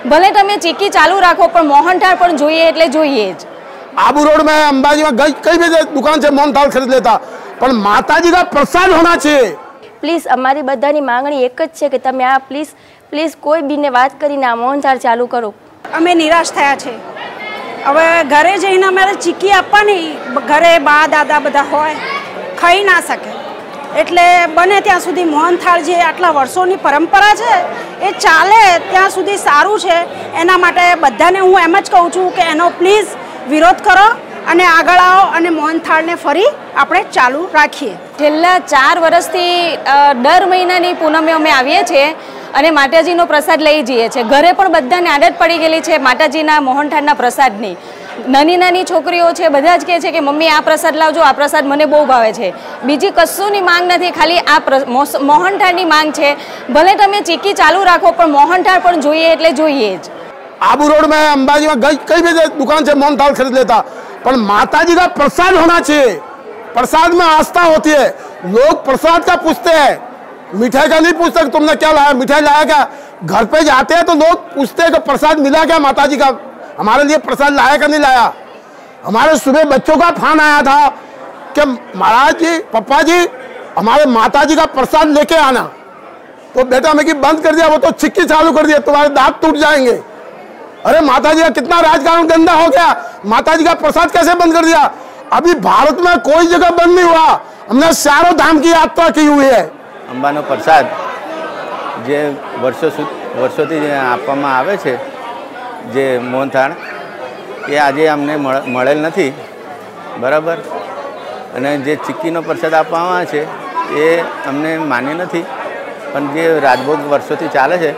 ભલે તમે ચીકી ચાલુ રાખો પણ મોહનથાળ પણ જોઈએ એટલે જોઈએ જ। आबू रोड में अंबाजी में कई भी दुकान से मोहनथाल खरीद लेता, पर माताजी का प्रसाद होना चाहिए। प्लीज अमारी बधानी मांगणी एक ज छे के तमे आ प्लीज प्लीज कोई बीने बात करीने आ मोहनथाळ चालू करो। अमे निराश थया छे। हवे घरे जईने अमारे चीकी आपवानी, घरे बा दादा बधा होय, खाई ना सके एटले बने त्यां सुधी मोहनथाळ जे आटला वर्षोनी परंपरा छे ए चाले त्यां सुधी सारूं छे। एना माटे बधाने हूँ एम ज कहूँ छूं के एनो प्लीज विरोध करो અને આગળ આવો અને મોહનથાળને ફરી આપણે ચાલુ રાખીએ। છેલ્લા 4 વર્ષથી દર મહિનાની પૂનમે અમે આવીએ છીએ અને માતાજીનો પ્રસાદ લઈ જઈએ છીએ। ઘરે પણ બધાને આદત પડી ગયેલી છે માતાજીના મોહનથાળના પ્રસાદની। નાની નાની છોકરીઓ છે બધા જ કહે છે કે મમ્મી આ પ્રસાદ લાવજો, આ પ્રસાદ મને બહુ ભાવે છે। બીજી કશુંની માંગ નથી, ખાલી આ મોહનથાળની માંગ છે। ભલે તમે ચીકી ચાલુ રાખો પણ મોહનથાળ પણ જોઈએ એટલે જોઈએ જ। आबू रोड में अंबाजी में कई भी दुकान से मोहनथाल खरीद लेता, पर माताजी का प्रसाद होना चाहिए। प्रसाद में आस्था होती है। लोग प्रसाद का पूछते हैं, मिठाई का नहीं पूछते कि तुमने क्या लाया, मिठाई लाया क्या। घर पे जाते हैं तो लोग पूछते हैं कि प्रसाद मिला क्या माताजी का, हमारे लिए प्रसाद लाया क्या नहीं लाया। हमारे सुबह बच्चों का फोन आया था कि महाराज जी, पप्पा जी, हमारे माताजी का प्रसाद लेके आना। तो बेटा मैं कि बंद कर दिया, वो तो चिक्की चालू कर दिया, तुम्हारे दांत टूट जाएंगे। अरे माताजी का कितना राजकारण गंदा हो गया, माताजी का प्रसाद कैसे बंद कर दिया। अभी भारत में कोई जगह बंद नहीं हुआ, हमने चारों धाम की यात्रा की हुई है। अंबानो प्रसाद जे वर्षोथी आपवामां आवे छे, जे मोहनथाळ ए आजे अमने मळेल नथी, बराबर। अने जे चिक्कीनो प्रसाद आपवामां आवे छे ए अमने मान्य नथी, पण जे राजभोग वर्षोथी चाले छे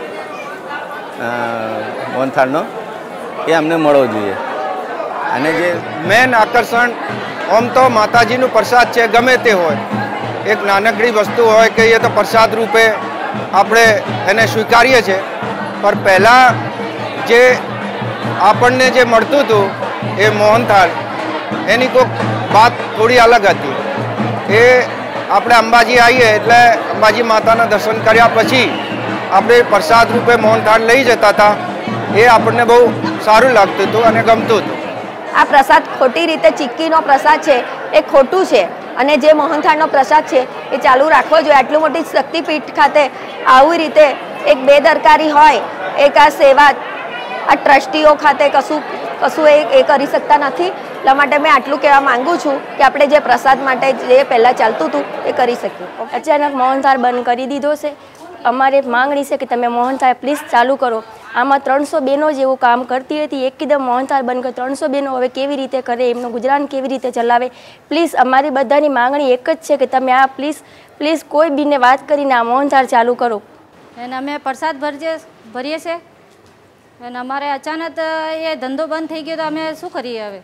मोहनथाळनो ए अमने मळવો જોઈએ। અને જે मेन आकर्षण आम तो माताजीનું प्रसाद છે, ગમે તે હોય, એક નાનકડી વસ્તુ હોય કે એ તો પ્રસાદ રૂપે આપણે એને સ્વીકારીએ છીએ, પર પહેલાં જે આપણને જે મળતું હતું એ મોહનથાળ, એની કોઈક વાત થોડી અલગ હતી। એ આપણે અંબાજી આવીએ એટલે અંબાજી માતાના દર્શન કર્યા પછી આપણે પ્રસાદ રૂપે મોહનથાળ લઈ જતા હતા, એ આપણને બહુ સારું લાગતું હતું અને ગમતું હતું। આ પ્રસાદ ખોટી રીતે ચીક્કીનો પ્રસાદ છે એ ખોટું છે અને જે મોહનથાળનો પ્રસાદ છે એ ચાલુ રાખવો જોઈએ। આટલું મોટી શક્તિપીઠ ખાતે આવી રીતે એક બેદરકારી હોય, એક આ સેવા આ ટ્રસ્ટીઓ ખાતે કશું એ કરી શકતા નથી। એટલા માટે મેં આટલું કહેવા માંગુ છું કે આપણે જે પ્રસાદ માટે જે પહેલાં ચાલતું હતું એ કરી શકીએ। અચાનક મોહનથાળ બંધ કરી દીધો છે। અમારે માંગણી છે કે તમે મોહનથાળ પ્લીઝ ચાલુ કરો। આમાં 300 બહેનો જેવું કામ કરતી હતી, એકદમ મોહનથાળ બંધ કરી 300 બહેનો હવે કેવી રીતે કરે, એમનું ગુજરાન કેવી રીતે ચલાવે। પ્લીઝ અમારી બધાની માંગણી એક જ છે કે તમે આ પ્લીઝ કોઈ બીને વાત કરીને આ મોહનથાળ ચાલુ કરો। અને અમે પ્રસાદ ભરીએ છીએ અને અમારે અચાનક એ ધંધો બંધ થઈ ગયો તો અમે શું કરીએ હવે।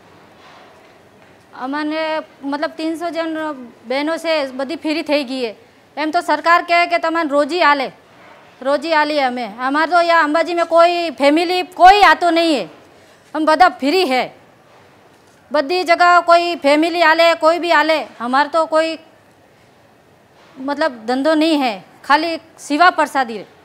અમને મતલબ 300 જણ બહેનો છે બધી ફ્રી થઈ ગઈ है। એમ તો સરકાર કહે કે તમારે रोजी आली हमें। हमारे तो यहाँ अंबाजी में कोई फैमिली कोई आतो नहीं है, हम बदा फ्री है, बदी जगह कोई फैमिली आले कोई भी आले, हमारे तो कोई मतलब धंधो नहीं है, खाली सिवा प्रसादी है।